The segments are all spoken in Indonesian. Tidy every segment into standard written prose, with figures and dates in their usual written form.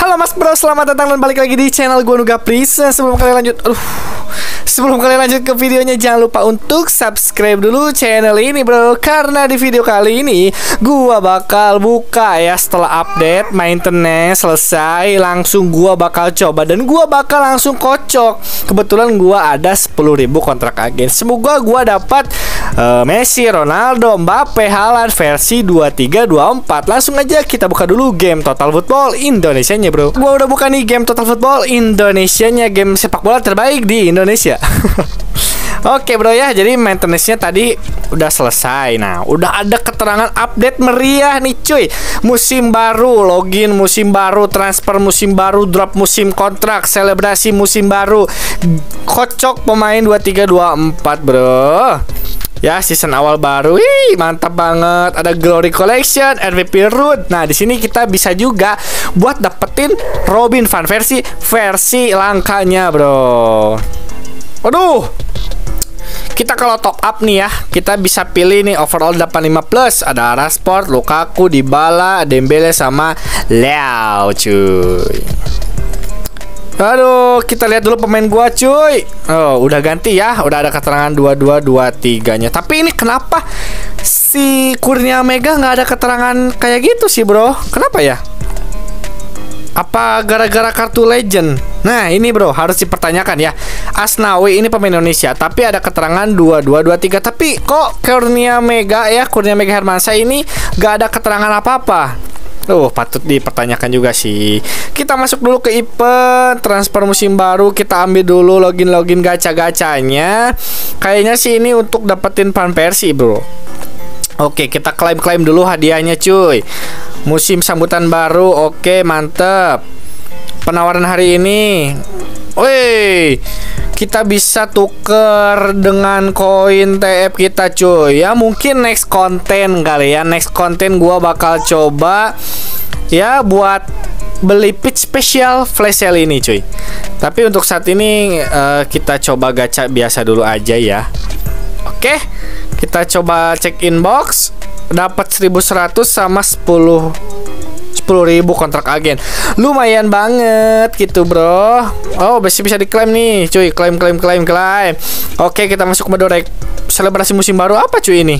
Halo Mas Bro, selamat datang dan balik lagi di channel gue Nuga. Please, sebelum kalian lanjut ke videonya, jangan lupa untuk subscribe dulu channel ini bro. Karena di video kali ini gua bakal buka ya, setelah update maintenance selesai, langsung gua bakal coba dan gua bakal langsung kocok. Kebetulan gua ada 10.000 kontrak agen. Semoga gua dapat Messi, Ronaldo, Mbappe, Haaland versi 2324. Langsung aja kita buka dulu game Total Football Indonesianya bro. Gua udah buka nih game Total Football Indonesianya, game sepak bola terbaik di Indonesia. Oke bro ya, jadi maintenance-nya tadi udah selesai. Nah, udah ada keterangan update meriah nih cuy. Musim baru, login musim baru, transfer musim baru, drop musim kontrak, selebrasi musim baru. Kocok pemain 2324 bro. Ya, season awal baru. Wih, mantap banget. Ada Glory Collection, MVP Root. Nah, di sini kita bisa juga buat dapetin Robin Van versi langkanya, bro. Waduh. Kita kalau top up nih ya, kita bisa pilih nih overall 85 plus. Ada Rashford, Lukaku, Dybala, Dembele sama Leao, cuy. Aduh, kita lihat dulu pemain gua cuy. Oh, udah ganti ya. Udah ada keterangan 2223-nya. Tapi ini kenapa si Kurnia Mega nggak ada keterangan kayak gitu sih, bro? Kenapa ya? Apa gara-gara kartu legend? Nah, ini bro, harus dipertanyakan ya. Asnawi ini pemain Indonesia, tapi ada keterangan 2223. Tapi kok Kurnia Mega ya, Kurnia Mega Hermansyah ini nggak ada keterangan apa-apa? Patut dipertanyakan juga sih. Kita masuk dulu ke event transfer musim baru. Kita ambil dulu login gacha-gachanya. Kayaknya sih ini untuk dapetin Van Persie bro. Oke, kita klaim dulu hadiahnya cuy. Musim sambutan baru. Oke, mantep. Penawaran hari ini, wih, kita bisa tuker dengan koin TF kita cuy. Ya mungkin next konten kali ya. Next konten gua bakal coba ya buat beli pitch spesial flash sale ini cuy. Tapi untuk saat ini kita coba gacha biasa dulu aja ya. Oke, kita coba cek inbox. Dapat 1100 sama 10.000 kontrak agen. Lumayan banget gitu bro. Oh, bisa diklaim nih cuy. Klaim. Oke, kita masuk ke mode selebrasi musim baru. Apa cuy ini?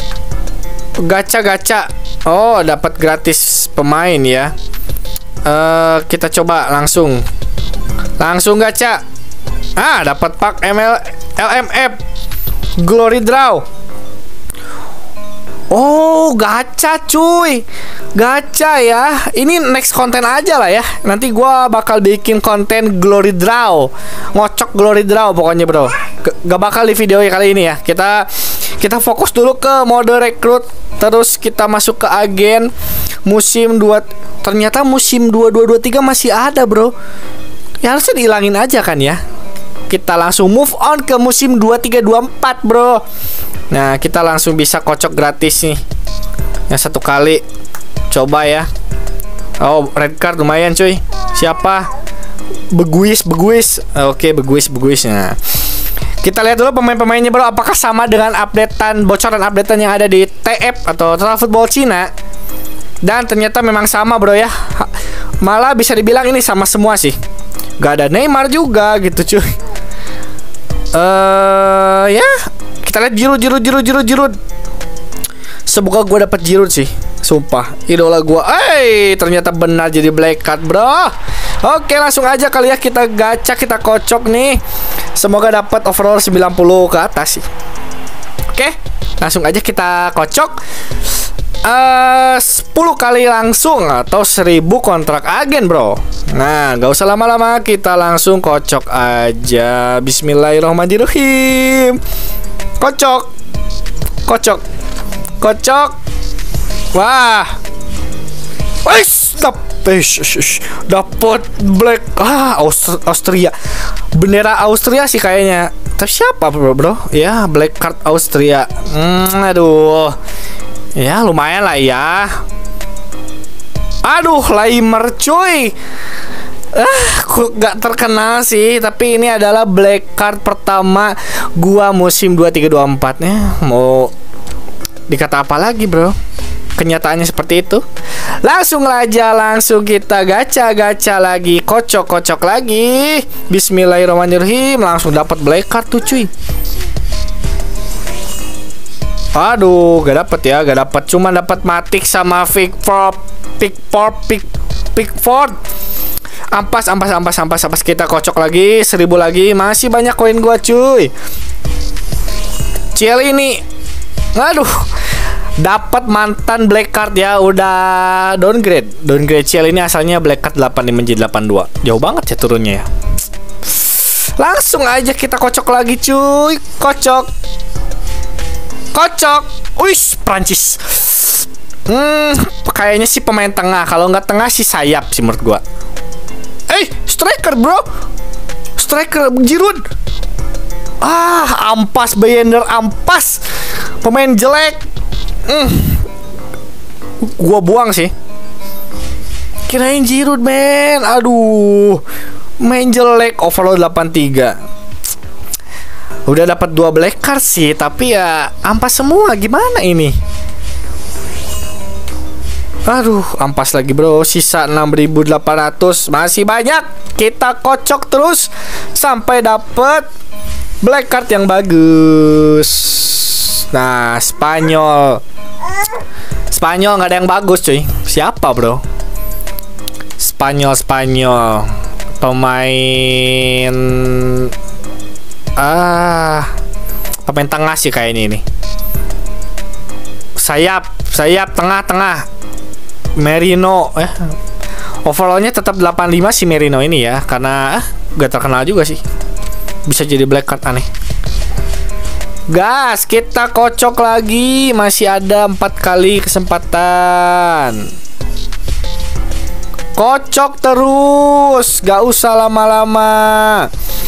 Gacha. Oh, dapat gratis pemain ya. Kita coba langsung gacha. Dapat pak LMF Glory Draw. Oh, gacha cuy. Gacha ya. Ini next konten aja lah ya. Nanti gua bakal bikin konten Glory Draw. Ngocok Glory Draw pokoknya bro. Gak bakal di video kali ini ya. Kita fokus dulu ke mode rekrut. Terus kita masuk ke agen musim 2. Ternyata musim 2223 masih ada bro. Ya harusnya dihilangin aja kan ya. Kita langsung move on ke musim 2324 bro. Nah, kita langsung bisa kocok gratis nih. Yang satu kali. Coba ya. Oh, red card lumayan cuy. Siapa? Beguis. Oke, beguis. Nah, kita lihat dulu pemain-pemainnya bro. Apakah sama dengan bocoran updatean yang ada di TF atau Total Football Cina? Dan ternyata memang sama bro ya. Malah bisa dibilang ini sama semua sih. Gak ada Neymar juga gitu cuy. Ya, kita lihat Giroud. Semoga gue dapat Giroud sih. Sumpah, idola gue. Ternyata benar jadi black card bro. Oke, langsung aja kali ya kita gacha, kita kocok nih. Semoga dapat overall 90 ke atas sih. Oke, langsung aja kita kocok 10 kali langsung atau 1000 kontrak agen bro. Nah, gak usah lama-lama, kita langsung kocok aja. Bismillahirrahmanirrahim. Kocok. Wah. Dapat black Austria. Bendera Austria sih kayaknya. Tapi siapa bro? Ya, black card Austria. Aduh. Ya, lumayan lah ya. Aduh, Laimer cuy. Gak terkenal sih. Tapi ini adalah black card pertama gua musim 2324 nya. Mau dikata apa lagi bro? kenyataannya seperti itu. Langsung kita gacha lagi, kocok lagi. Bismillahirrahmanirrahim, langsung dapat black card tuh cuy. Aduh, gak dapet. Cuma dapat Matic sama Pickford. Ampas. Kita kocok lagi 1000 lagi. Masih banyak koin gua cuy. Ciel ini, aduh, dapat mantan black card ya. Udah downgrade Ciel ini asalnya black card 85 menjadi 82. Jauh banget ya turunnya ya. Langsung aja kita kocok lagi cuy. Kocok. Wih, Prancis. Kayaknya sih pemain tengah. Kalau nggak tengah sih sayap sih menurut gua. Striker bro. Striker Giroud. Ampas Bayender, ampas. Pemain jelek. Gua buang sih. Kirain Giroud men. Aduh, main jelek. Overall 83. Udah dapat 2 black card sih, tapi ya ampas semua. Gimana ini? Aduh, ampas lagi bro. Sisa 6.800. Masih banyak. Kita kocok terus sampai dapat black card yang bagus. Nah, Spanyol nggak ada yang bagus cuy. Siapa bro? Spanyol pemain pemain tengah sih kayaknya ini. Sayap tengah. Merino. Overallnya tetap 85 si Merino ini ya, karena gak terkenal juga sih. Bisa jadi black card aneh. Gas, kita kocok lagi. Masih ada 4 kali kesempatan. Kocok terus, gak usah lama-lama.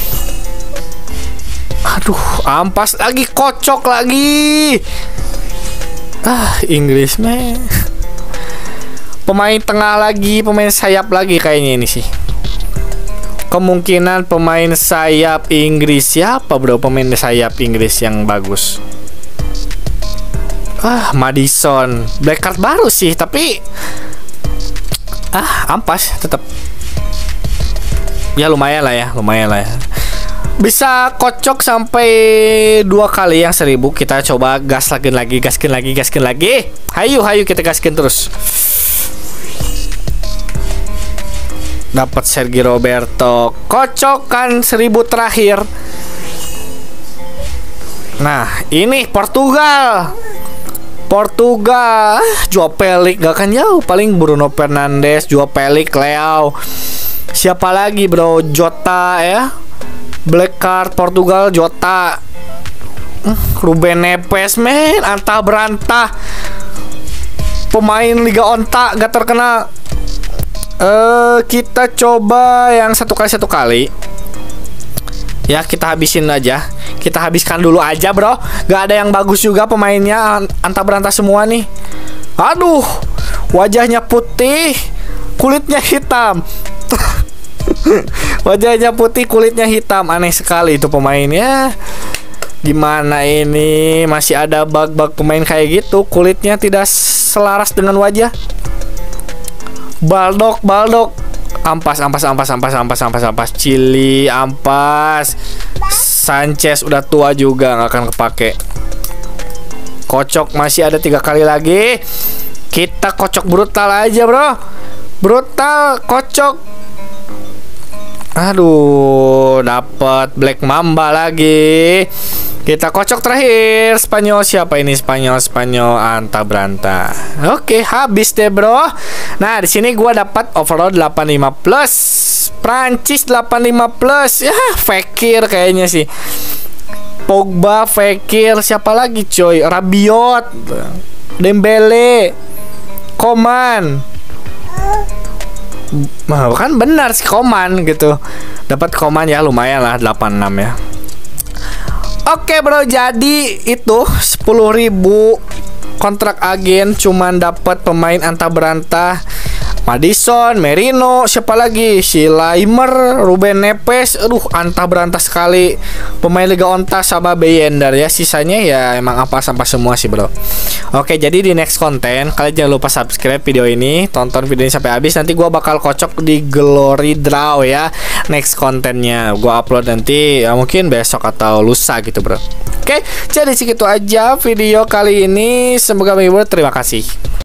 Aduh, ampas lagi, kocok lagi. Inggris meh. Pemain tengah lagi, pemain sayap lagi kayaknya ini sih. Kemungkinan pemain sayap Inggris. Siapa bro pemain sayap Inggris yang bagus? Madison. Black card baru sih, tapi ampas tetap. Ya lumayan lah ya. Bisa kocok sampai 2 kali yang 1000. Kita coba gaskin lagi. Hayu kita gaskin terus. Dapat Sergi Roberto. Kocokan 1000 terakhir. Nah, ini Portugal. Joao Pelik gak akan jauh. Paling Bruno Fernandes, Joao Pelik, Leao. Siapa lagi bro? Jota ya. Black card Portugal, Jota. Ruben Neves men. Antah berantah. Pemain Liga Onta gak terkenal. Kita coba yang 1 kali. Ya, kita habisin aja. Kita habiskan dulu aja bro. Gak ada yang bagus juga pemainnya. Antah berantah semua nih. Aduh, wajahnya putih, kulitnya hitam. Wajahnya putih, kulitnya hitam. Aneh sekali itu pemainnya. Gimana ini? Masih ada bug-bug pemain kayak gitu. Kulitnya tidak selaras dengan wajah. Baldock. Ampas. Chili, ampas. Sanchez udah tua juga, nggak akan kepake. Kocok masih ada 3 kali lagi. Kita kocok brutal aja bro. Brutal, kocok. Aduh, dapat Black Mamba lagi. Kita kocok terakhir. Spanyol siapa ini? Spanyol Anta Branta. Oke, habis deh bro. Nah, di sini gua dapat overall 85 plus. Prancis 85 plus. Ya, Fekir kayaknya sih. Pogba, Fekir, siapa lagi coy? Rabiot, Dembele, Coman. Kan benar sih Coman gitu. Dapat Coman ya, lumayan lah 86 ya. Oke bro, jadi itu 10.000 kontrak agen, cuman dapat pemain antah berantah Madison, Merino, siapa lagi? Si Laimer, Ruben Neves. Aduh, antah berantah sekali pemain Liga Onta sama Bayender ya. Sisanya ya emang apa sampah semua sih, bro. Oke, jadi di next konten kalian jangan lupa subscribe video ini, tonton video ini sampai habis. Nanti gua bakal kocok di Glory Draw ya. Next kontennya gua upload nanti ya, mungkin besok atau lusa gitu, bro. Oke, jadi segitu aja video kali ini. Semoga menghibur. Terima kasih.